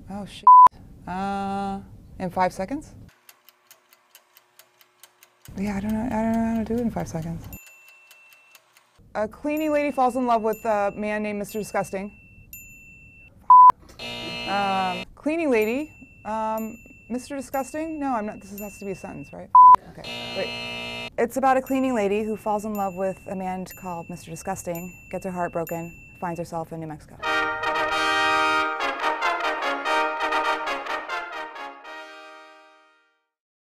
Oh, shit. In 5 seconds? Yeah, I don't know how to do it in 5 seconds. A cleaning lady falls in love with a man named Mr. Disgusting. Cleaning lady, Mr. Disgusting? No, I'm not. This has to be a sentence, right? Okay, wait. It's about a cleaning lady who falls in love with a man called Mr. Disgusting, gets her heart broken, finds herself in New Mexico.